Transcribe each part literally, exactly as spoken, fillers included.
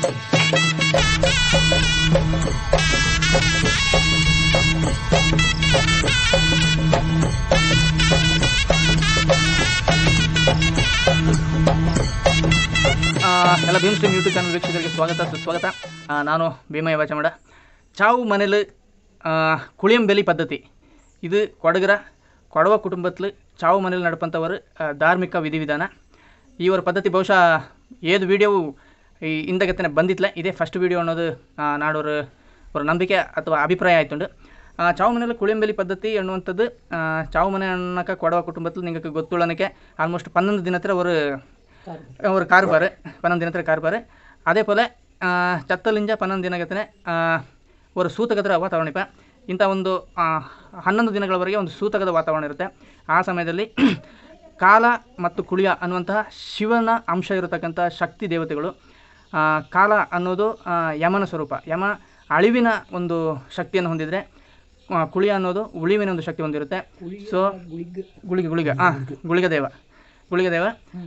ಎಲ್ಲ Bhim stream YouTube channel ವೀಕ್ಷಕರಿಗೆ ಸ್ವಾಗತ ಸುಸ್ವಾಗತ. ನಾನು ಭೀಮಯ್ಯ ವಾಚಮಡ. ಚಾವು ಮನೇಲಿ ಕುಳಿಯಂಬೆಲಿ ಪದ್ಧತಿ ಇದು ಕೊಡಗರ ಕೊಡವ ಕುಟುಂಬത്തിൽ ಚಾವು ಮನೇಲಿ ನಡಪಂಥವರು ಧಾರ್ಮಿಕ ವಿಧಿವಿಧಾನ. ಈ ಒಂದು ಪದ್ಧತಿ ಬಹುಶಃ ಏದು ವಿಡಿಯೋವು ಈ ಇಂದಗತ್ತನೆ ಬಂದಿತ್ತಲ್ಲ, ಇದೇ ಫಸ್ಟ್ ವಿಡಿಯೋ ಅನ್ನೋದು ನಾಡೋರು ಅವರ ನಂಬಿಕೆ ಅಥವಾ ಅಭಿಪ್ರಾಯ ಆಯ್ತುಂಡು. ಚಾವು ಮನೇಲಿ ಕುಳಿಯಂಬೆಲಿ ಪದ್ಧತಿ ಅನ್ನುವಂಥದ್ದು ಚಾವು ಮನೆ ಅನ್ನೋಕೆ ಕೊಡವ ಕುಟುಂಬത്തിൽ നിങ്ങൾക്ക് ಗೊತ್ತುಳ್ಳನಕ್ಕೆ ಆಲ್ಮೋಸ್ಟ್ ಪನ್ನೊಂದು ದಿನ ಹತ್ರ ಅವರು ஒரு கார்பார் பன்னெண்டு தினத்தில் கார்பார். அதே போல் ಚತ್ತಲಿಂಜ ಪನ್ನೊಂದು ದಿನಗತನೆ ஒரு ಸೂತಕದ ವಾತಾವರಣ ಇಪ್ಪ. ಇಂಥ ಒಂದು ಹನ್ನೊಂದು ದಿನಗಳವರೆಗೆ ಒಂದು ಸೂತಕದ ವಾತಾವರಣ ಇರುತ್ತೆ. ಆ ಸಮಯದಲ್ಲಿ ಕಾಲ ಮತ್ತು ಕುಳಿಯ ಅನ್ನುವಂತಹ ಶಿವನ ಅಂಶ ಇರತಕ್ಕಂಥ ಶಕ್ತಿ ದೇವತೆಗಳು. ಕಾಲ ಅನ್ನೋದು ಯಮನ ಸ್ವರೂಪ, ಯಮ ಅಳಿವಿನ ಒಂದು ಶಕ್ತಿಯನ್ನು ಹೊಂದಿದರೆ, ಕುಳಿಯ ಅನ್ನೋದು ಉಳಿವಿನ ಒಂದು ಶಕ್ತಿ ಹೊಂದಿರುತ್ತೆ. ಸೊ ಗುಳಿಗೆ ಗುಳಿಗ ಹಾಂ ಗುಳಿಗ ದೇವ ಗುಳಿಗದೇವ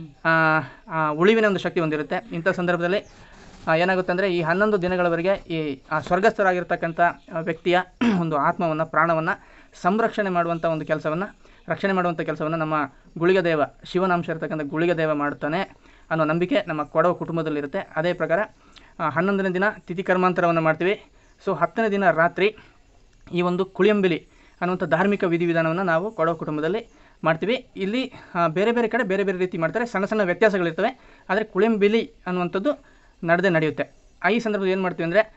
ಉಳಿವಿನ ಒಂದು ಶಕ್ತಿ ಹೊಂದಿರುತ್ತೆ. ಇಂಥ ಸಂದರ್ಭದಲ್ಲಿ ಏನಾಗುತ್ತೆ ಅಂದರೆ ಈ ಹನ್ನೊಂದು ದಿನಗಳವರೆಗೆ ಈ ಸ್ವರ್ಗಸ್ಥರಾಗಿರ್ತಕ್ಕಂಥ ವ್ಯಕ್ತಿಯ ಒಂದು ಆತ್ಮವನ್ನು ಪ್ರಾಣವನ್ನು ಸಂರಕ್ಷಣೆ ಮಾಡುವಂಥ ಒಂದು ಕೆಲಸವನ್ನು ರಕ್ಷಣೆ ಮಾಡುವಂಥ ಕೆಲಸವನ್ನು ನಮ್ಮ ಗುಳಿಗದೇವ ಶಿವನಾಂಶ ಇರತಕ್ಕಂಥ ಗುಳಿಗದೇವ ಮಾಡುತ್ತಾನೆ ಅನ್ನೋ ನಂಬಿಕೆ ನಮ್ಮ ಕೊಡವ ಕುಟುಂಬದಲ್ಲಿರುತ್ತೆ. ಅದೇ ಪ್ರಕಾರ ಹನ್ನೊಂದನೇ ದಿನ ತಿಥಿ ಕರ್ಮಾಂತರವನ್ನು ಮಾಡ್ತೀವಿ. ಸೊ ಹತ್ತನೇ ದಿನ ರಾತ್ರಿ ಈ ಒಂದು ಕುಳಿಯಂಬೆಲಿ ಅನ್ನುವಂಥ ಧಾರ್ಮಿಕ ವಿಧಿವಿಧಾನವನ್ನು ನಾವು ಕೊಡವ ಕುಟುಂಬದಲ್ಲಿ ಮಾಡ್ತೀವಿ. ಇಲ್ಲಿ ಬೇರೆ ಬೇರೆ ಕಡೆ ಬೇರೆ ಬೇರೆ ರೀತಿ ಮಾಡ್ತಾರೆ, ಸಣ್ಣ ಸಣ್ಣ ವ್ಯತ್ಯಾಸಗಳಿರ್ತವೆ. ಆದರೆ ಕುಳಿಯಂಬೆಲಿ ಅನ್ನುವಂಥದ್ದು ನಡೆದೇ ನಡೆಯುತ್ತೆ. ಈ ಸಂದರ್ಭದಲ್ಲಿ ಏನು ಮಾಡ್ತೀವಿ ಅಂದರೆ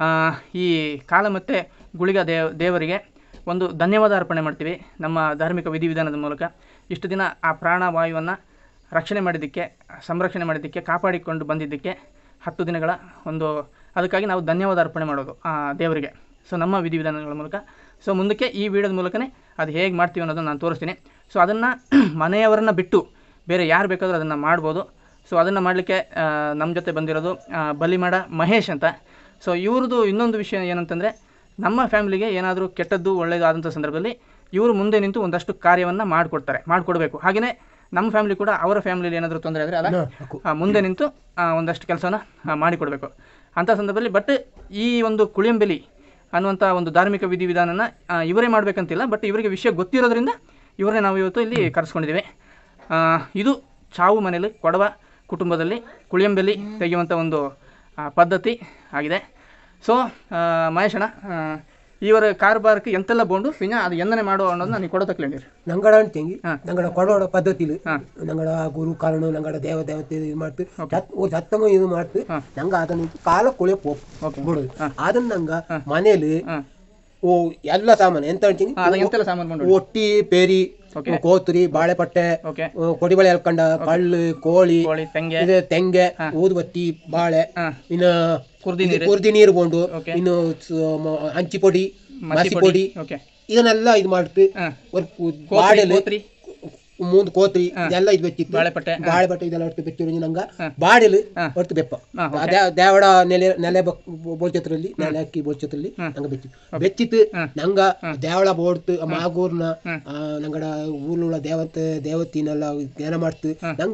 ಈ ಕಾಲ ಮತ್ತು ಗುಳಿಗ ದೇವ ದೇವರಿಗೆ ಒಂದು ಧನ್ಯವಾದ ಅರ್ಪಣೆ ಮಾಡ್ತೀವಿ ನಮ್ಮ ಧಾರ್ಮಿಕ ವಿಧಿವಿಧಾನದ ಮೂಲಕ. ಇಷ್ಟು ದಿನ ಆ ಪ್ರಾಣವಾಯುವನ್ನು ರಕ್ಷಣೆ ಮಾಡಿದ್ದಕ್ಕೆ, ಸಂರಕ್ಷಣೆ ಮಾಡಿದ್ದಕ್ಕೆ, ಕಾಪಾಡಿಕೊಂಡು ಬಂದಿದ್ದಕ್ಕೆ ಹತ್ತು ದಿನಗಳ ಒಂದು ಅದಕ್ಕಾಗಿ ನಾವು ಧನ್ಯವಾದ ಅರ್ಪಣೆ ಮಾಡೋದು ಆ ದೇವರಿಗೆ. ಸೊ ನಮ್ಮ ವಿಧಿವಿಧಾನಗಳ ಮೂಲಕ. ಸೊ ಮುಂದಕ್ಕೆ ಈ ವಿಡಿಯೋದ ಮೂಲಕನೇ ಅದು ಹೇಗೆ ಮಾಡ್ತೀವಿ ಅನ್ನೋದನ್ನು ನಾನು ತೋರಿಸ್ತೀನಿ. ಸೊ ಅದನ್ನು ಮನೆಯವರನ್ನು ಬಿಟ್ಟು ಬೇರೆ ಯಾರು ಬೇಕಾದರೂ ಅದನ್ನು ಮಾಡ್ಬೋದು. ಸೊ ಅದನ್ನು ಮಾಡಲಿಕ್ಕೆ ನಮ್ಮ ಜೊತೆ ಬಂದಿರೋದು ಬಲಿಮಾಡ ಮಹೇಶ್ ಅಂತ. ಸೊ ಇವ್ರದ್ದು ಇನ್ನೊಂದು ವಿಷಯ ಏನಂತಂದರೆ, ನಮ್ಮ ಫ್ಯಾಮಿಲಿಗೆ ಏನಾದರೂ ಕೆಟ್ಟದ್ದು ಒಳ್ಳೆಯದು ಆದಂಥ ಸಂದರ್ಭದಲ್ಲಿ ಇವರು ಮುಂದೆ ನಿಂತು ಒಂದಷ್ಟು ಕಾರ್ಯವನ್ನು ಮಾಡಿಕೊಡ್ತಾರೆ, ಮಾಡಿಕೊಡ್ಬೇಕು. ಹಾಗೆಯೇ ನಮ್ಮ ಫ್ಯಾಮಿಲಿ ಕೂಡ ಅವರ ಫ್ಯಾಮಿಲಿಯಲ್ಲಿ ಏನಾದರೂ ತೊಂದರೆ ಆದರೆ ಅಲ್ಲ ಮುಂದೆ ನಿಂತು ಒಂದಷ್ಟು ಕೆಲಸನ ಮಾಡಿಕೊಡ್ಬೇಕು ಅಂಥ ಸಂದರ್ಭದಲ್ಲಿ. ಬಟ್ ಈ ಒಂದು ಕುಳಿಯಂಬೆಲಿ ಅನ್ನುವಂಥ ಒಂದು ಧಾರ್ಮಿಕ ವಿಧಿವಿಧಾನನ ಇವರೇ ಮಾಡಬೇಕಂತಿಲ್ಲ, ಬಟ್ ಇವರಿಗೆ ವಿಷಯ ಗೊತ್ತಿರೋದ್ರಿಂದ ಇವರೇ ನಾವು ಇವತ್ತು ಇಲ್ಲಿ ಕರೆಸ್ಕೊಂಡಿದ್ದೇವೆ. ಇದು ಚಾವು ಮನೆಯಲ್ಲಿ ಕೊಡವ ಕುಟುಂಬದಲ್ಲಿ ಕುಳಿಯಂಬೆಲಿ ತೆಗೆಯುವಂಥ ಒಂದು ಪದ್ಧತಿ ಆಗಿದೆ. ಸೊ ಮಹೇಶಣ್ಣ, ಇವರ ಕಾರ್ಬಾರಕ್ಕೆ ಎಂತೆಲ್ಲ ಬೋಂಡು ಪಿನ್ನ ಅದು ಎಂದನೆ ಮಾಡೋ ಅನ್ನೋದು ನಾನು ಕೊಡೋ ತಕ್ಲೇಂಡಿ ನಂಗಡ ಅಂತೆಂಗಿ ನಂಗಡ ಕೊಡೋಡ ಪದ್ಧತಿಲಿ ನಂಗಡ ಗುರು ಕಾರಣ ನಂಗಡ ದೇವ ದೇವತೆ ಇದು ಮಾಡ್ತು ಒಂದು ಹತ್ತಮ ಇದು ಮಾಡ್ತು ನಂಗ ಅದನ್ನ ಕಾಲ ಕೊಳೆ ಬಿಡುದು. ಅದನ್ನ ನಂಗ ಮನೇಲಿ ಓ ಎಲ್ಲ ಸಾಮಾನು ಎಂತ ಹೇಳ್ತೀನಿ, ಒಟ್ಟಿ ಪೇರಿ, ಕೋತುರಿ, ಬಾಳೆಪಟ್ಟೆ, ಕೊಡಿಬಳೆ ಎಲ್ಕಂಡ, ಕಳ್ಳು, ಕೋಳಿ, ತೆಂಗೆ, ಊದುಬತ್ತಿ, ಬಾಳೆ, ಇನ್ನು ಕುರ್ದಿ ನೀರು ಬೋಂಡು, ಇನ್ನು ಹಂಚಿ ಪೊಡಿ, ಮಸಿ ಪೊಡಿ, ಇದನ್ನೆಲ್ಲ ಇದು ಮಾಡ್ತು. ಬಾಳೆಲೆ ಮುಂದ್ ಕೋತ್ರಿ ಇದೆಲ್ಲ ಇದು ಬೆಚ್ಚಿತ್ತು, ಬಾಳೆಪಟ್ಟೆ ಬಾಳೆಪಟ್ಟೆ ಇದೆಲ್ಲ ಹೊಟ್ಟು ಬೆಚ್ಚಿ ನಂಗ ಬಾಡೆಲು ಹೊಟ್ಟು ಬೆಪ್ಪ ದೇವಡ ನೆಲೆ ನೆಲೆ ಬೋಚತ್ರಲ್ಲಿ ನೆಲೆ ಅಕ್ಕಿ ಬೋಚತ್ರಲ್ಲಿ ನಂಗ ಬೆಚ್ಚಿತ್ತು ಬೆಚ್ಚಿತ್ತು ನಂಗ ದೇವಳ ಬೋಡ್ತು ಮಾಗೂರ್ನ ನಂಗಡ ಊರುಳ ದೇವತೆ ದೇವತಿನೆಲ್ಲ ಧ್ಯಾನ ಮಾಡ್ತು. ನಂಗ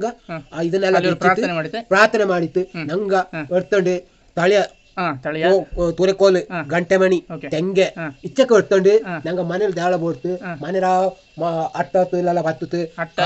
ಇದನ್ನೆಲ್ಲ ಪ್ರಾರ್ಥನೆ ಮಾಡಿತ್ತು. ನಂಗ ಹೊಡ್ತಂಡು ತಳಿಯ ತುರೆಕೋಲು, ಗಂಟೆ ಮಣಿ, ತೆಂಗೆ ಇಚ್ಚಕ್ಕೆ ಹೊಡ್ತಂಡು ನಂಗ ಮನೇಲಿ ದೇವಳ ಬೋಡ್ತು. ಮನೆರ ಅಟ್ಟತ್ತು ಇಲ್ಲೆಲ್ಲ ಬತ್ತುತ್ತು,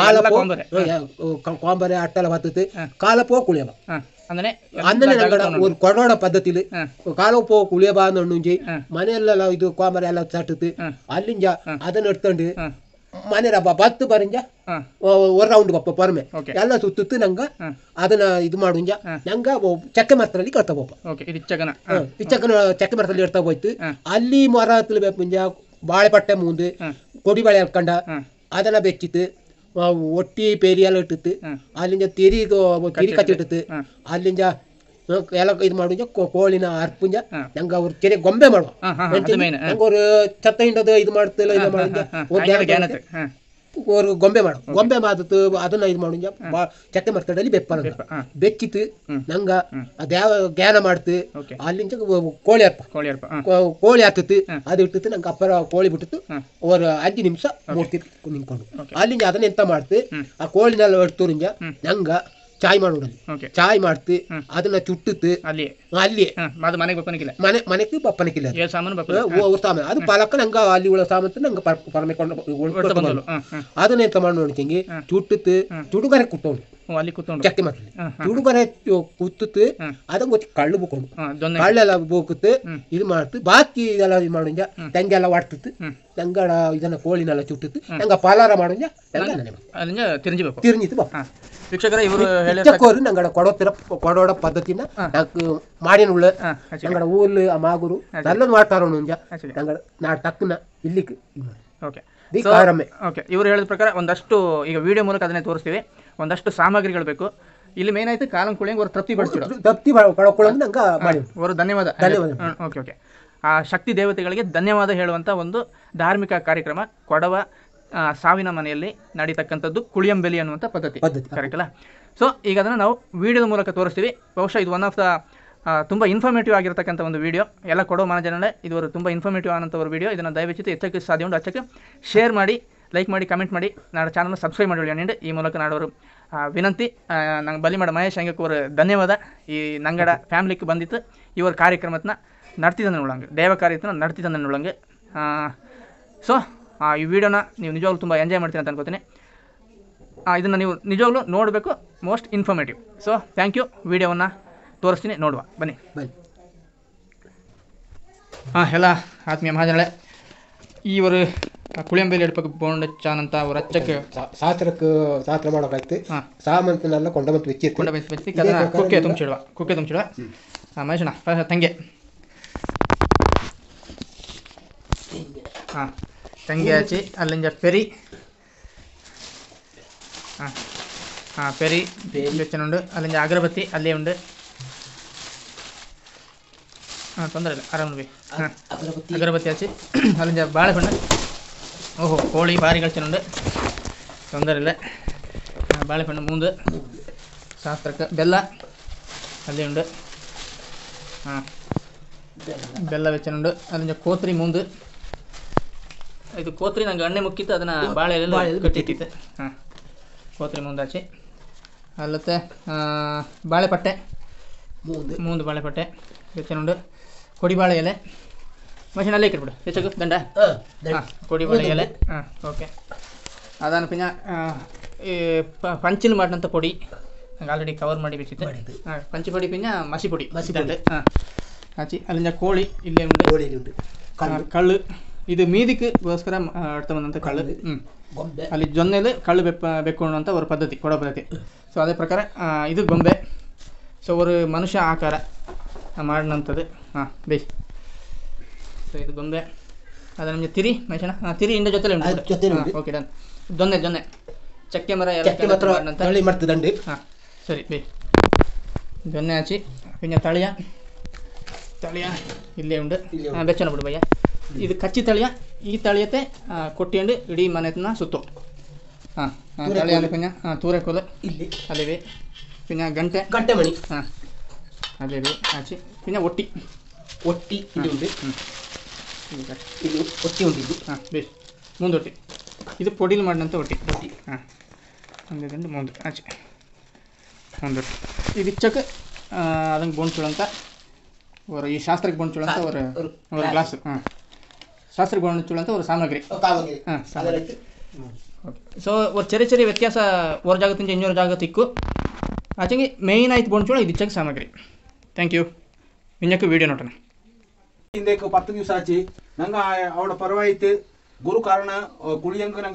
ಕಾಂಬರೆ ಅಟ್ಟೆಲ್ಲ ಬತ್ತುತ್ತು, ಕಾಲಪೋ ಕುಳಿಯಬ ಅಂದ್ರೆ ನಂಗಡ ಒಂದು ಕೊಡೋಡ ಪದ್ಧತಿಲಿ ಕಾಲಪೋ ಕುಳಿಯಬ ಅನ್ನೊಂಜಿ ಮನೆಯಲ್ಲೆಲ್ಲ ಇದು ಕಾಂಬರೆ ಎಲ್ಲ ತಟ್ಟುತ್ತು. ಅಲ್ಲಿಂಜ ಅದನ್ನ ಹೊಡ್ತಂಡು ಮನೆ ರಬ್ಬ ಬತ್ತು ಬರಂಜ ಒಂದು ರೌಂಡ್ ಬಪ್ಪ ಪರಮೆ ಎಲ್ಲ ಸುತ್ತು ನಂಗ ಅದನ್ನ ಇದು ಮಾಡುಂಜ ನಂಗ ಚಕ್ಕೆ ಮರದಲ್ಲಿ ಕಟ್ತಾ ಹೋಪ ಇಚ್ಚಕನ ಚಕ್ಕೆ ಮರದಲ್ಲಿ ಇಡ್ತಾ ಹೋಯ್ತು. ಅಲ್ಲಿ ಮರ ಹತ್ತಲು ಬೇಪುಂಜ ಬಾಳೆಪಟ್ಟೆ ಮುಂದೆ ಕೊಡಿ ಬಳೆ ಹಾಕೊಂಡ ಅದನ್ನ ಬೆಚ್ಚಿತ್ತು. ಒಟ್ಟಿ ಪೇರಿ ಎಲ್ಲ ಇಟ್ಟಿತ್ತು. ಅಲ್ಲಿಂದ ತಿರಿ ತಿರಿ ಕಚ್ಚಿಟ್ಟು ಅಲ್ಲಿಂದ ಎಲ್ಲ ಇದು ಮಾಡುಂಜ ಕೋಳಿನ ಅರ್ಪುಂಜ ನಂಗ ಅವ್ರ ಕೆರೆ ಗೊಂಬೆ ಮಾಡುವ ನಂಗ ಅವ್ರು ಚತ್ತ ಹಿಂಡದು ಇದು ಮಾಡ್ತಿಲ್ಲ ಇದು ಮಾಡುಂಜ ಅವ್ರು ಗೊಂಬೆ ಮಾಡು ಗೊಂಬೆ ಮಾತು ಅದನ್ನ ಇದು ಮಾಡುಂಜ ಚಕ್ಕೆ ಮರ್ತಡಲ್ಲಿ ಬೆಪ್ಪ ಬೆಚ್ಚಿತ್ತು. ನಂಗ ದೇವ ಜ್ಞಾನ ಮಾಡ್ತು. ಅಲ್ಲಿಂದ ಕೋಳಿ ಅರ್ಪ ಕೋಳಿ ಹಾಕತ್ತು ಅದು ಇಟ್ಟಿತ್ತು. ನಂಗೆ ಅಪ್ಪರ ಕೋಳಿ ಬಿಟ್ಟಿತ್ತು. ಅವ್ರ ಐದು ನಿಮಿಷ ಮೂರ್ತಿ ನಿಂತ್ಕೊಂಡು ಅಲ್ಲಿಂದ ಅದನ್ನ ಎಂತ ಮಾಡ್ತು ಆ ಕೋಳಿನೆಲ್ಲ ಹೊಡ್ತುರಿಂಜ ನಂಗ ಚಾಯ್ ಮಾಡೋಡಲ್ಲಿ ಚಾಯ್ ಮಾಡ್ತು ಅದನ್ನ ಚುಟ್ಟುತ್ತು ಅಲ್ಲಿ ಅಲ್ಲಿ ಅದು ಮನೆಗೆ ಬಪ್ಪನಿಕ್ಕಿಲ್ಲ ಮನೆ ಮನೆಗೆ ಬಪ್ಪನಿಕ್ಕಿಲ್ಲ ಸಾಮಾನು ಸಾಮಾನು ಅದು ಪಾಲಕ್ಕ ನಂಗ ಅಲ್ಲಿ ಉಳ ಸಾಮಂತ ನಂಗೆ ಪರಮೆಕೊಂಡು ಅದನ್ನ ಎಂತ ಮಾಡಿ ನೋಡ್ತಿಂಗಿ ಚುಟ್ಟುತ್ತು ಚುಡುಗರೆ ಕುಟ್ಟೋನು ಅಲ್ಲಿ ಕೂತ್ಕೊಂಡು ಚಕ್ಕೆ ಮಾಡ್ಲಿ ಚುಡುಗರೆ ಕುತ್ತುತ್ತು ಅದನ್ನ ಗೊತ್ತಿ ಕಳ್ಳು ಬುಕೊಂಡು ಕಳ್ಳೆಲ್ಲ ಬೋಕುತ್ತು ಇದು ಮಾಡ್ತು ಬಾಕಿ ಇದೆಲ್ಲ ಇದು ಮಾಡೋಂಜ ತಂಗೆ ಎಲ್ಲ ವಾಡ್ತಿತ್ತು ನಂಗಡ ಇದನ್ನ ಕೋಳಿನೆಲ್ಲ ಚುಟ್ಟಿತ್ತು ನಂಗೆ ಪಾಲಾರ ಮಾಡೋಂಜ ಅಲ್ಲಿಂದ ತಿರ್ಜಿಬೇಕು ತಿರ್ಜಿತ್ತು ಬಾ ವೀಕ್ಷಕರ ಇವರು ಚಕ್ಕೋರು ನಂಗಡ ಕೊಡೋತಿರ ಕೊಡೋಡ ಪದ್ಧತಿನ నాకు ಮಾಡಿನ ಉಳ್ಳ ನಂಗಡ ಊರ್ಲು ಆ ಮಾಗುರು ಎಲ್ಲನೂ ಮಾಡ್ತಾರ ನಂಜ ನಂಗಡ ನಾ ಟಕ್ನ ಇಲ್ಲಿಗೆ ಓಕೆ ಓಕೆ ಇವರು ಹೇಳಿದ ಪ್ರಕಾರ ಒಂದಷ್ಟು ಈಗ ವಿಡಿಯೋ ಮೂಲಕ ಅದನ್ನೇ ತೋರಿಸ್ತೀವಿ ಒಂದಷ್ಟು ಸಾಮಗ್ರಿಗಳು ಬೇಕು ಇಲ್ಲಿ ಮೇನ್ ಆಯ್ತು ಕಾಲಂ ಕುಳಿಯಂಗೆ ಒಂದು ತಪ್ತಿ ಬಡಿಸಿಡು ತಪ್ತಿ ಬಡ್ಕೊಳ್ಳೋದು ನಂಗೆ ಮಾಡಿ ಅವರು ಧನ್ಯವಾದ ಧನ್ಯವಾದ ಓಕೆ ಓಕೆ ಆ ಶಕ್ತಿ ದೇವತೆಗಳಿಗೆ ಧನ್ಯವಾದ ಹೇಳುವಂಥ ಒಂದು ಧಾರ್ಮಿಕ ಕಾರ್ಯಕ್ರಮ ಕೊಡವ ಸಾವಿನ ಮನೆಯಲ್ಲಿ ನಡೀತಕ್ಕಂಥದ್ದು ಕುಳಿಯಂಬೆಲಿ ಅನ್ನುವಂಥ ಪದ್ಧತಿ ಕರೆಕ್ಟ್ ಅಲ್ಲ ಸೊ ಈಗ ಅದನ್ನು ನಾವು ವಿಡಿಯೋದ ಮೂಲಕ ತೋರಿಸ್ತೀವಿ ಬಹುಶಃ ಇದು ಒನ್ ಆಫ್ ದ ತುಂಬ ಇನ್ಫಾರ್ಮೇಟಿವ್ ಆಗಿರತಕ್ಕಂಥ ಒಂದು ವಿಡಿಯೋ ಎಲ್ಲ ಕೊಡೋ ಮನಜನರೇ ಇದು ತುಂಬ ಇನ್ಫಾರ್ಮೇಟಿವ್ ಆದಂಥ ಒಂದು ವಿಡಿಯೋ ಇದನ್ನು ದಯವಿಟ್ಟು ಹೆಚ್ಚಕ್ಕೆ ಸಾಧ್ಯ ಉಂಟು ಹಚ್ಚಕ್ಕೆ ಶೇರ್ ಮಾಡಿ ಲೈಕ್ ಮಾಡಿ ಕಮೆಂಟ್ ಮಾಡಿ ನಾಡು ಚಾನಲ್ನ ಸಬ್ಸ್ಕ್ರೈಬ್ ಮಾಡಿ ನೀಡಿ ಈ ಮೂಲಕ ನಾಡೋರು ವಿನಂತಿ ನಂಗೆ ಬಲಿ ಮಾಡ ಮಹೇಶ್ ಹಂಗಕ್ಕೆ ಅವರು ಧನ್ಯವಾದ ಈ ನಂಗಡ ಫ್ಯಾಮಿಲಿಗೆ ಬಂದಿತ್ತು ಇವ್ರ ಕಾರ್ಯಕ್ರಮನ ನಡ್ತಿದ್ದಂಗೆ ಉಳ್ಳಂಗೆ ದೇವ ಕಾರ್ಯಕ್ರಮ ನಡ್ತಿದ್ದಂಗೆ ಉಳ್ಳಂಗೆ ಸೊ ಈ ವಿಡಿಯೋನ ನೀವು ನಿಜವಾಗ್ಲೂ ತುಂಬ ಎಂಜಾಯ್ ಮಾಡ್ತೀನಿ ಅಂತ ಅನ್ಕೋತೀನಿ ಇದನ್ನು ನೀವು ನಿಜವಾಗ್ಲೂ ನೋಡಬೇಕು most informative so thank you ವಿಡಿಯೋವನ್ನು ತೋರಿಸ್ತೀನಿ ನೋಡುವ ಬನ್ನಿ ಬನ್ನಿ ಹಾಂ ಎಲ್ಲ ಆತ್ಮೀಯ ಮಹಾಜನಗಳೇ ಇವರು ಕುಳಿಯಂಬೇಲಿ ಎಡ್ಪಕ್ಕೆ ಬೋಂಡ ಚಾನ್ ಅಂತ ಅವ್ರ ಹಚ್ಚಕ್ಕೆ ಶಾಸ್ತ್ರಕ್ಕೆ ಶಾಸ್ತ್ರ ಮಾಡೋಕಾಯ್ತು ಸಾಮಂತನೆಲ್ಲ ಕೊಂಡ ಬಂತು ಬೆಚ್ಚಿ ಕೊಂಡ ಬೆಚ್ಚಿ ಬೆಚ್ಚಿ ಕುಕ್ಕೆ ತುಂಬಿಸಿಡುವ ಕುಕ್ಕೆ ತುಂಬಿಸಿಡುವ ಹಾಂ ಮಹೇಶಣ್ಣ ತಂಗೆ ಹಾಂ ತಂಗೆ ಹಚ್ಚಿ ಅಲ್ಲಿಂದ ಪೆರಿ ಹಾಂ ಹಾಂ ಪೆರಿ ಬೆಚ್ಚನುಂಡು ಅಲ್ಲಿಂದ ಅಗರಬತ್ತಿ ಅಲ್ಲೇ ಉಂಡು ಹಾಂ ತೊಂದರೆ ಇಲ್ಲ ಆರಾಮ ಬಿ ಹಾಂ ಅಗರಬತ್ತಿ ಹಚ್ಚಿ ಅಲ್ಲಿಂದ ಬಾಳೆಹಣ್ಣು ಓಹೋ ಕೋಳಿ ಭಾರಿ ಗಳಿಚನುಂಡು ತೊಂದರೆ ಇಲ್ಲ ಬಾಳೆಹಣ್ಣು ಮುಂದೆ ಶಾಸ್ತ್ರಕ್ಕೆ ಬೆಲ್ಲ ಅಲ್ಲೇ ಉಂಡು ಹಾಂ ಬೆಲ್ಲ ಬೆಚ್ಚನುಂಡು ಅಲ್ಲಿಂದ ಕೋತ್ರಿ ಮುಂದೆ ಇದು ಕೋತ್ರಿ ನಂಗೆ ಎಣ್ಣೆ ಮುಕ್ಕಿತ್ತು ಅದನ್ನು ಬಾಳೆ ಎಲ್ಲ ಕಟ್ಟಿಟ್ಟಿತ್ತು ಹಾಂ ಕೋತ್ರಿ ಮುಂದೆ ಹಚ್ಚಿ ಅಲ್ಲತ್ತೆ ಬಾಳೆಪಟ್ಟೆ ಮುಂದೆ ಮುಂದೆ ಬಾಳೆಪಟ್ಟೆ ಬೆಚ್ಚನುಂಡು ಕೊಡಿ ಬಾಳೆ ಎಲೆ ಮಷಿನ್ ಅಲ್ಲೇ ಇಟ್ಬಿಡು ಹೆಚ್ಚು ದಂಡ ಹಾಂ ಕೊಡಿ ಬಾಳೆ ಎಲೆ ಹಾಂ ಓಕೆ ಅದಾನ ಪಿನ್ನ ಈ ಪಂಚಿನ ಮಾಡಿದಂಥ ಪೊಡಿ ನಂಗೆ ಆಲ್ರೆಡಿ ಕವರ್ ಮಾಡಿ ಬಿಟ್ಟಿತ್ತು ಹಾಂ ಪಂಚಿ ಪೊಡಿ ಪಿನ್ನ ಮಸಿ ಪೊಡಿ ಮಸಿ ದಂಡೆ ಹಾಂ ಹಚ್ಚಿ ಅಲ್ಲಿಂದ ಕೋಳಿ ಇಲ್ಲೇ ಉಂಟು ಕೋಳಿ ಉಂಟು ಕಳ್ಳು ಇದು ಮೀದಿಕ್ಕೋಸ್ಕರ ಆಡ್ತಾ ಬಂದಂಥ ಕಳ್ಳು ಹ್ಞೂ ಅಲ್ಲಿ ಜೊನ್ನೆಲೆ ಕಳ್ಳು ಬೆಪ್ಪ ಬೆಕ್ಕೊಂಡು ಅಂತ ಅವ್ರ ಪದ್ಧತಿ ಕೊಡೋ ಪದ್ಧತಿ ಸೊ ಅದೇ ಪ್ರಕಾರ ಇದು ಗೊಂಬೆ ಸೊ ಅವರು ಮನುಷ್ಯ ಆಕಾರ ಮಾಡಿದಂಥದ್ದು ಹಾಂ ಬೇಸ್ ಸೊ ಇದು ಗೊಂಬೆ ಅದು ನಮಗೆ ತಿರಿ ಮೈಸಣ್ಣ ಹಾಂ ತಿರಿ ಇಂಡ ಜೊತೆಲೆ ಉಂಟು ಓಕೆ ಡನ್ ಜೊನ್ನೆ ಜೊನ್ನೆ ಚಕ್ಕೆ ಮರ ಎಲ್ಲ ಮಾಡ್ತದಂಡಿ ಹಾಂ ಸರಿ ಬೇ ಜೊನ್ನೆ ಹಚ್ಚಿ ಪಿನ್ನ ತಳಿಯ ತಳಿಯ ಇಲ್ಲೇ ಉಂಡು ಹಾಂ ಬೆಚ್ಚನ ಬಿಡು ಭಯ್ಯ ಇದು ಕಚ್ಚಿ ತಳಿಯ ಈ ತಳಿಯತೆ ಕೊಟ್ಟಿಕೊಂಡು ಇಡೀ ಮನೆತನ ಸುತ್ತು ಹಾಂ ತಳಿಯ ಪಿನ್ನ ಹಾಂ ತೂರೆಕೋಲು ಇಲ್ಲಿ ಅಲ್ಲಿವೆ ಪಿನ್ನ ಗಂಟೆ ಗಂಟೆ ಮಣಿ ಹಾಂ ಅಲ್ಲಿವೆ ಆಚೆ ಪಿನ್ನ ಒಟ್ಟಿ ಒಟ್ಟಿ ಇಲ್ಲಿ ಉಂಟು ಹ್ಞೂ ಇಲ್ಲಿ ಒಟ್ಟಿ ಉಂಟಿದ್ದು ಹಾಂ ಬೇಸ್ ಮುಂದೊಟ್ಟಿ ಇದು ಪೊಡಿಲಿ ಮಾಡಿದಂಥ ಒಟ್ಟಿ ಒಟ್ಟಿ ಹಾಂ ಒಂದು ಮುಂದೆ ಆಚೆ ಮುಂದೊಟ್ಟಿ ಇದು ಇಚ್ಚಕ್ಕೆ ಅದನ್ನು ಬೋಣ್ಸುಳಂತ ಅವರ ಈ ಶಾಸ್ತ್ರಕ್ಕೆ ಬೋಣ್ಸುಳಂತ ಅವರ ಅವರ ಗ್ಲಾಸು ಹಾಂ ಶಾಸ್ತ್ರಕ್ಕೆ ಬೋಣ್ಸುಳಂತ ಅವರ ಸಾಮಗ್ರಿ ಹಾಂ ಸಾಮಗ್ರಿ ಓಕೆ ಸೊ ಅವ್ರ ಚೆರಿ ಚೆರಿ ವ್ಯತ್ಯಾಸ ಓರ್ ಜಾಗತ್ತಿಂದ ಇನ್ನೂರು ಜಾಗ ತಿಕ್ಕು ಆಚೆಗೆ ಮೇಯ್ನ್ ಆಯ್ತು ಬೋಣ್ಸುಳ ಇದು ಇಚ್ಚಕ್ಕೆ ಸಾಮಗ್ರಿ ಥ್ಯಾಂಕ್ ಯು ಇನ್ನಕ್ಕೆ ವೀಡಿಯೋ ನೋಡೋಣ ಹಿಂದೆ ಪತ್ತು ದಿವಸ ಆಚಿ ನಂಗ ಅವಳ ಪರವಾಯ್ತು ಗುರು ಕಾರಣ ಕುಳಿಯಂಗ ನಂಗ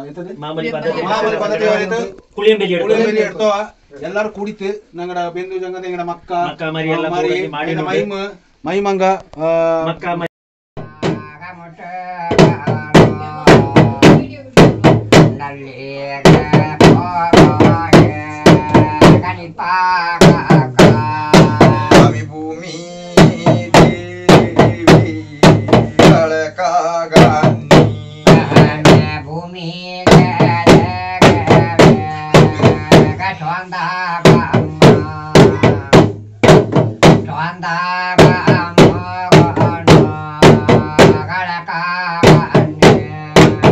ಎಲ್ಲಾರು ಕುಡಿತು ನಂಗಡ ಬೆಂದು ಜಂಗದ ಎಂಗಡ ಮಕ್ಕ ಮೈಮ ಮೈಮಂಗ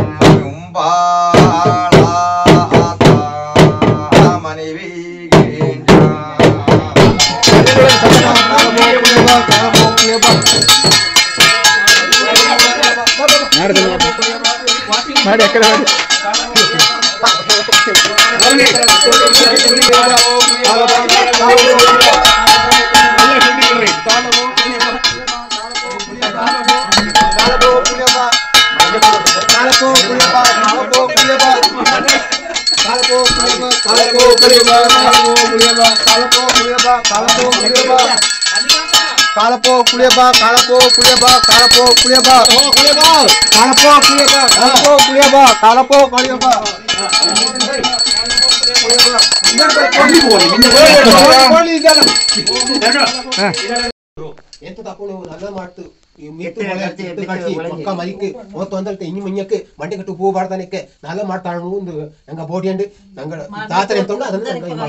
ಮನೆವಿಗೆ ಮಾಡಿ ಅಕ್ಕಡೆ ಮಾಡಿ ಕಾಳಪೋ ಕುಳಿಯಬಾ ಕಾಳಪೋ ಕುಳಿಯಬಾ ಕಾಳಪೋ ಕುಳಿಯಬಾ ಕಾಳಪೋ ಕುಳಿಯಬಾ ಕಾಳಪೋ ಕುಳಿಯಬಾ ಕಾಳಪೋ ಕುಳಿಯಬಾ ಎಂತ ತಕೊಂಡು ನಲ್ಲ ಮಾಡ್ತು ಮಕ್ಕ ಮರಿಕ್ ಮೂವತ್ತು ಒಂದಲ್ತೆ ಇನ್ನು ಮഞ്ഞಕ್ಕೆ ಮಂಡೆ ಕಟ್ಟು ಹೂ ಬಾಡ್ತಾನಕ್ಕೆ ನಲ್ಲ ಮಾಡ್ತಾಳು ಒಂದು ನಂಗ ಬೋಡಿ ಅಂಡ್ ನಂಗ ತಾತರೆ ಅಂತಂದು ಅದನ್ನ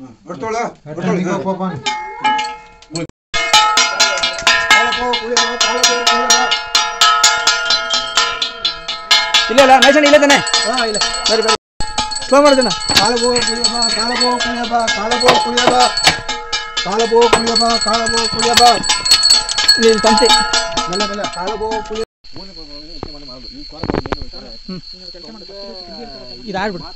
ಇಲ್ಲ ಇಲ್ಲ ಮಹೇಶಣ್ಣ ಇಲ್ಲ ತಾನೆ ಬರಿ ಬರಿ ಸ್ಲೋ ಮಾಡ್ತೇನೆ ಕಾಳಬೋ ಕುಳಿಯಬಾ ಕಾಳಬೋ ಕುಳಿಯಬಾ ಕಾಳಬೋ ಕುಳಿಯಬಾ ಕಾಳಬೋ ಕುಳಿಯಬಾ ಕಾಳಬೋ ಕುಳಿಯಬಾ ನೀನು ತಂತಿ ಮೆಲ್ಲ ಮೆಲ್ಲ ಕಾಳಬೋ ಕುಳಿಯ ಇದು ಆಡ್ಬಿಡು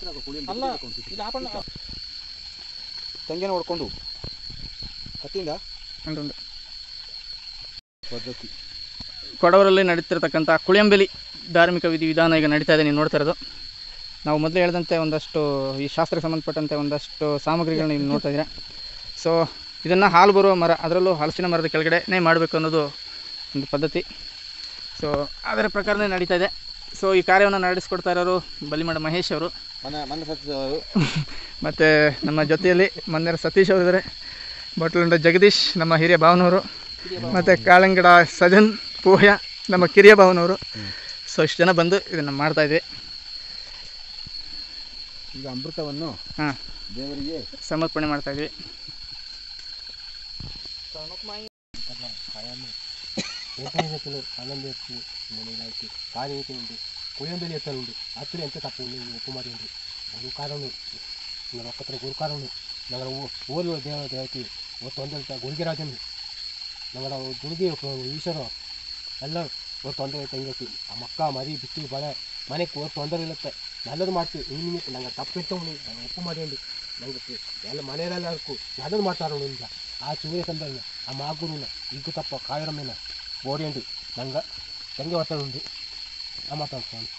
ತಂಗಿನ ಹೊಡ್ಕೊಂಡು ಹತ್ತಿಂದ ಉಂಟು ಪದ್ಧತಿ ಕೊಡವರಲ್ಲಿ ನಡೀತಿರ್ತಕ್ಕಂಥ ಕುಳಿಯಂಬೆಲಿ ಧಾರ್ಮಿಕ ವಿಧಿ ವಿಧಾನ ಈಗ ನಡೀತಾ ಇದೆ ನೀವು ನೋಡ್ತಾ ಇರೋದು. ನಾವು ಮೊದಲು ಹೇಳಿದಂತೆ ಒಂದಷ್ಟು ಈ ಶಾಸ್ತ್ರಕ್ಕೆ ಸಂಬಂಧಪಟ್ಟಂತೆ ಒಂದಷ್ಟು ಸಾಮಗ್ರಿಗಳನ್ನ ನೀವು ನೋಡ್ತಾ ಇದ್ದೀರಾ. ಸೊ ಇದನ್ನು ಹಾಲು ಬರುವ ಮರ, ಅದರಲ್ಲೂ ಹಲಸಿನ ಮರದ ಕೆಳಗಡೆನೇ ಮಾಡಬೇಕು ಅನ್ನೋದು ಒಂದು ಪದ್ಧತಿ. ಸೊ ಅದರ ಪ್ರಕಾರನೇ ನಡೀತಾ ಇದೆ. ಸೊ ಈ ಕಾರ್ಯವನ್ನು ನಡೆಸ್ಕೊಡ್ತಾ ಇರೋರು ಬಲಿಮಠ ಮಹೇಶ್ ಅವರು ಮತ್ತು ನಮ್ಮ ಜೊತೆಯಲ್ಲಿ ಮನ್ನೆರ ಸತೀಶ್ ಅವರಿದ್ದಾರೆ, ಬಟ್ಲುಂಡ ಜಗದೀಶ್ ನಮ್ಮ ಹಿರಿಯ ಭಾವನವರು, ಮತ್ತು ಕಾಳಂಗಡ ಸಜನ್ ಪೂಹ್ಯ ನಮ್ಮ ಕಿರಿಯ ಭಾವನವರು. ಸೊ ಇಷ್ಟು ಜನ ಬಂದು ಇದನ್ನು ಮಾಡ್ತಾಯಿದ್ವಿ. ಈಗ ಅಮೃತವನ್ನು ಹಾಂ ದೇವರಿಗೆ ಸಮರ್ಪಣೆ ಮಾಡ್ತಾಯಿದ್ವಿ. ಆನಂದ ಕಾರ್ಯಕ್ಕೆ ಉಂಟು ಕುಳಿಯಂಬೆಲಿ ಎತ್ತರ ಉಂಟು ಹತ್ತಿರ ಎಂತ ತಪ್ಪು ಒಪ್ಪು ಮಾಡಿ ಉಂಟು ಗುರುಕಾರನು ಒಕ್ಕತ್ರ ಗುರುಕಾರನು ನಗರ ಓರ್ವ ದೇವ ದೇವತೆ ಒತ್ತು ಒಂದಂತ ಗುರುಗಿರಾಜನು ನಗರ ಗುರುಗಿ ಈಶ್ವರ ಎಲ್ಲ ಒತ್ತು ತೊಂದರೆ ತಂಗತಿ ಆ ಮಕ್ಕ ಮರಿ ಬಿಟ್ಟು ಬಳೆ ಮನೆಗೆ ಒತ್ತು ತೊಂದರೆ ಇರುತ್ತೆ ನಲ್ಲದು ಮಾಡ್ತೀವಿ ಇನ್ನು ನಂಗೆ ತಪ್ಪಿರ್ತಾವ ನಂಗೆ ಒಪ್ಪು ಮಾಡಿ ಉಂಟು ನಂಗೆ ಎಲ್ಲ ಮನೆಯಲ್ಲೆಲ್ಲ ಅದಕ್ಕೂ ನಲ್ಲದು ಮಾಡ್ತಾರ ನಿಂದ ಆ ಸೂರ್ಯ ತಂದಲ್ಲ ಆ ಮಾಗುರುನ ಈಗ ತಪ್ಪ ಕಾಯರಮ್ಮೇನ ಬೋಡಿಯಂಡಿ ನಂಗೆ ತಂಗೆ ಒತ್ತಡ ಉಂಟು ಆ ಮಾತಾಡ್ತಾನೆ.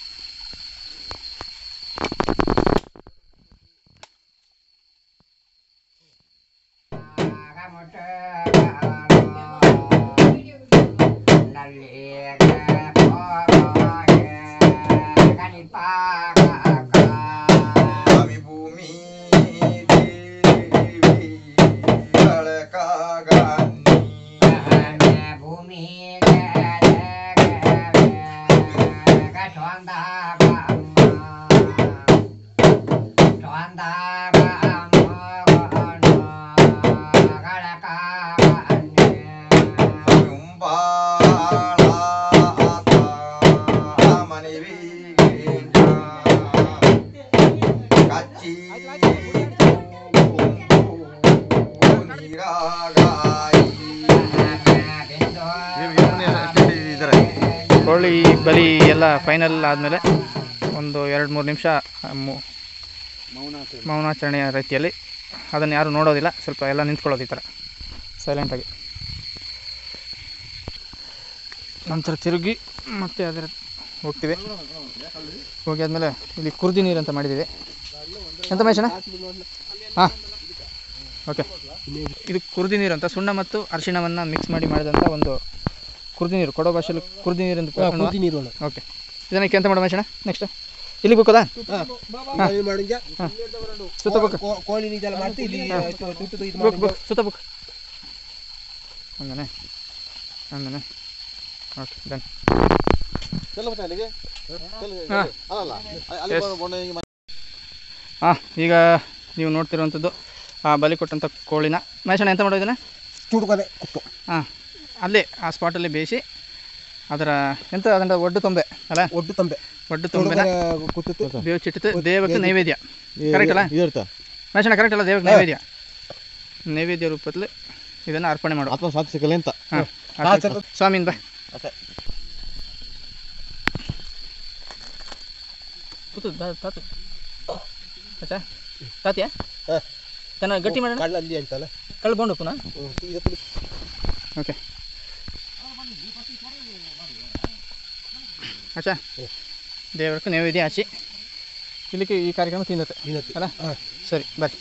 ಕೋಳಿ ಬಲಿ ಎಲ್ಲ ಫೈನಲ್ ಆದಮೇಲೆ ಒಂದು ಎರಡು ಮೂರು ನಿಮಿಷ ಮೌನಾಚರಣೆಯ ರೀತಿಯಲ್ಲಿ ಅದನ್ನು ಯಾರೂ ನೋಡೋದಿಲ್ಲ, ಸ್ವಲ್ಪ ಎಲ್ಲ ನಿಂತ್ಕೊಳ್ಳೋದು ಈ ಥರ ಸೈಲೆಂಟಾಗಿ. ನಂತರ ತಿರುಗಿ ಮತ್ತೆ ಅದರ ಹೋಗ್ತೀವಿ. ಹೋಗಿ ಆದಮೇಲೆ ಇಲ್ಲಿ ಕುರ್ದಿ ನೀರು ಅಂತ ಮಾಡಿದ್ದೀವಿ. ಎಂತ ಮಹೇಶಣ್ಣ? ಹಾಂ ಓಕೆ, ಇದು ಕುರ್ದಿ ನೀರು ಅಂತ ಸುಣ್ಣ ಮತ್ತು ಅರಿಶಿಣವನ್ನು ಮಿಕ್ಸ್ ಮಾಡಿ ಮಾಡಿದಂಥ ಒಂದು ಕುರ್ದಿ ನೀರು, ಕೊಡೋ ಭಾಷೆಯಲ್ಲಿ ಕುರ್ದಿ ನೀರು ಅಂತ ಕುರ್ದಿ ನೀರು. ಓಕೆ, ಇದನ್ನ ಎಂತ ಮಾಡೋ ಮಹೇಶಣ್ಣ ನೆಕ್ಸ್ಟ್ ಇಲ್ಲಿ ಬೇಕದಾ? ಸುತ್ತ ಬುಕ್ ಸುತ್ತ ಬುಕ್ ಅಂದನೆ ಅಂದನೆ ಓಕೆ ಡನ್. ಹಾಂ, ಈಗ ನೀವು ನೋಡ್ತಿರುವಂಥದ್ದು ಆ ಬಲಿ ಕೊಟ್ಟಂಥ ಕೋಳಿನ ಮಹೇಶಣ್ಣ ಎಂತ ಮಾಡೋದನ್ನ ಚುಡುಕದೆ ಹಾಂ ಅಲ್ಲೇ ಆ ಸ್ಪಾಟಲ್ಲಿ ಬೇಯಿಸಿ ಅದರ ಎಂತ ಅದರ ಒಡ್ಡು ತೊಂಬೆ ಅಲ್ಲ, ಒಡ್ಡು ತೊಂಬೆ ಒಡ್ಡು ತೊಂಬೆನ ಬೇವು ಚಿಟ್ಟಿತು ದೇವಕ್ಕೆ ನೈವೇದ್ಯ. ಕರೆಕ್ಟ್ ಅಲ್ಲ ಮಹೇಶಣ್ಣ? ಕರೆಕ್ಟ್ ಅಲ್ಲ, ದೇವಕ್ಕೆ ನೈವೇದ್ಯ ನೈವೇದ್ಯ ರೂಪದಲ್ಲಿ ಇದನ್ನು ಅರ್ಪಣೆ ಮಾಡು. ಆತ್ಮ ಶಾಂತಿ ಸಿಗಲಿ ಅಂತ. ಹಾಂ ಸ್ವಾಮೀನ್ ಬಾ ಕೂತು ತಾತು ಆಯ್ತಾ ತಾತಿಯಾ ಚೆನ್ನಾಗಿ ಗಟ್ಟಿ ಮಾಡೋಣ. ಕಳ್ಳ ಅಲ್ಲಿ ಅಂತಲ್ಲ ಕಳ್ಳು ಕೊಂಡು ಪುನಃ ಓಕೆ ಆಚಾ ದೇವರಕ್ಕೆ ನೈವೇದ್ಯ ಹಚ್ಚಿ ಇಲ್ಲಿಗೆ ಈ ಕಾರ್ಯಕ್ರಮ ತಿಂದತ್ತೆ ಅಲ್ಲ. ಸರಿ ಬರ್ರಿ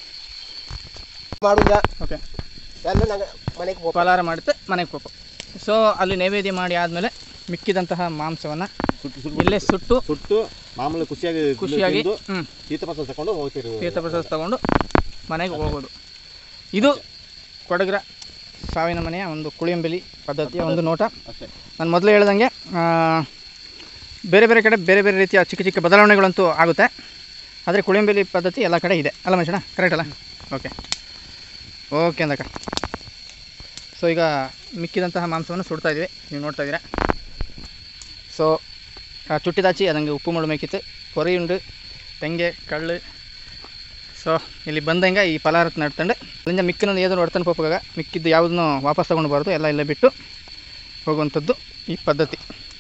ಮಾಡುದ ಓಕೆ ಎಲ್ಲ ನಂಗೆ ಮನೆಗೆ ಹೋಗ ಫಲಾರ ಮಾಡುತ್ತೆ ಮನೆಗೆ ಹೋಗು. ಸೊ ಅಲ್ಲಿ ನೈವೇದ್ಯ ಮಾಡಿ ಆದಮೇಲೆ ಮಿಕ್ಕಿದಂತಹ ಮಾಂಸವನ್ನು ಇಲ್ಲೇ ಸುಟ್ಟು ಸುಟ್ಟು ಮಾಮೂಲಿ ಖುಷಿಯಾಗಿ ಖುಷಿಯಾಗಿ ಹ್ಞೂ ತೀರ್ಥಪ್ರಸಾದ ತಗೊಂಡು ಹೋಗ್ತೀರಿ. ತೀರ್ಥಪ್ರಸಾದ ತಗೊಂಡು ಮನೆಗೆ ಹೋಗೋದು. ಇದು ಕೊಡಗರ ಸಾವಿನ ಮನೆಯ ಒಂದು ಕುಳಿಯಂಬೆಲಿ ಪದ್ಧತಿಯ ಒಂದು ನೋಟ. ನಾನು ಮೊದಲೇ ಹೇಳ್ದಂಗೆ ಬೇರೆ ಬೇರೆ ಕಡೆ ಬೇರೆ ಬೇರೆ ರೀತಿಯ ಚಿಕ್ಕ ಚಿಕ್ಕ ಬದಲಾವಣೆಗಳಂತೂ ಆಗುತ್ತೆ. ಆದರೆ ಕುಳಿಯಂಬೆಲಿ ಪದ್ಧತಿ ಎಲ್ಲ ಕಡೆ ಇದೆ ಅಲ್ಲ ಮನುಷ್ಯಣ, ಕರೆಕ್ಟ್ ಅಲ್ಲ? ಓಕೆ ಓಕೆ ಅಂದಕ್ಕ. ಸೊ ಈಗ ಮಿಕ್ಕಿದಂತಹ ಮಾಂಸವನ್ನು ಸುಡ್ತಾ ಇದ್ವಿ, ನೀವು ನೋಡ್ತಾ ಇದ್ದೀರಾ. ಸೊ ಚುಟ್ಟಿದಾಚಿ ಅದಂಗೆ ಉಪ್ಪು ಮುಳು ಮೇಕಿತ್ತು ಕೊರೆಯುಂಡು ತೆಂಗೆ ಕಳ್ಳು. ಸೊ ಇಲ್ಲಿ ಬಂದಂಗೆ ಈ ಫಲಾರತ್ ನಡ್ತಂಡು ಅಲ್ಲಿಂದ ಮಿಕ್ಕಿನೊಂದು ಏನಾದ್ರು ಹೊಡ್ತಾನೆ ಹೋಗಾಗ ಮಿಕ್ಕಿದ್ದು ಯಾವುದನ್ನು ವಾಪಸ್ ತೊಗೊಂಡು ಬರೋದು, ಎಲ್ಲ ಇಲ್ಲೇ ಬಿಟ್ಟು ಹೋಗುವಂಥದ್ದು ಈ ಪದ್ಧತಿ.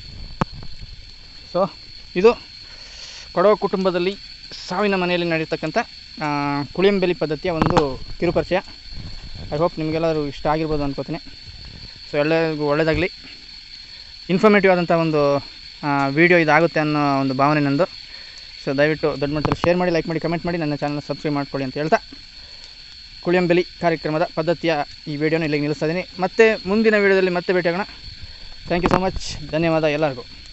ಸೊ ಇದು ಕೊಡವ ಕುಟುಂಬದಲ್ಲಿ ಸಾವಿನ ಮನೆಯಲ್ಲಿ ನಡೀತಕ್ಕಂಥ ಕುಳಿಯಂಬೆಲಿ ಪದ್ಧತಿಯ ಒಂದು ಕಿರುಪರಿಚಯ. ಐ ಹೋಪ್ ನಿಮಗೆಲ್ಲರೂ ಇಷ್ಟ ಆಗಿರ್ಬೋದು ಅನ್ಕೋತೀನಿ. ಸೊ ಎಲ್ಲರಿಗೂ ಒಳ್ಳೆಯದಾಗಲಿ, ಇನ್ಫಾರ್ಮೇಟಿವ್ ಆದಂಥ ಒಂದು ವಿಡಿಯೋ ಇದಾಗುತ್ತೆ ಅನ್ನೋ ಒಂದು ಭಾವನೆ ನಂದು. ಸೊ ದಯವಿಟ್ಟು ದೊಡ್ಡ ಮಟ್ಟದಲ್ಲಿ ಶೇರ್ ಮಾಡಿ, ಲೈಕ್ ಮಾಡಿ, ಕಮೆಂಟ್ ಮಾಡಿ, ನನ್ನ ಚಾನಲ್ನ ಸಬ್ಸ್ಕ್ರೈಬ್ ಮಾಡ್ಕೊಳ್ಳಿ ಅಂತ ಹೇಳ್ತಾ ಕುಳಿಯಂಬೆಲಿ ಕಾರ್ಯಕ್ರಮದ ಪದ್ಧತಿಯ ಈ ವಿಡಿಯೋನ ಇಲ್ಲಿಗೆ ನಿಲ್ಲಿಸ್ತಾ ಇದ್ದೀನಿ. ಮತ್ತೆ ಮುಂದಿನ ವಿಡಿಯೋದಲ್ಲಿ ಮತ್ತೆ ಭೇಟಿಯಾಗೋಣ. Thank you so much. ಧನ್ಯವಾದ ಎಲ್ಲರಿಗೂ.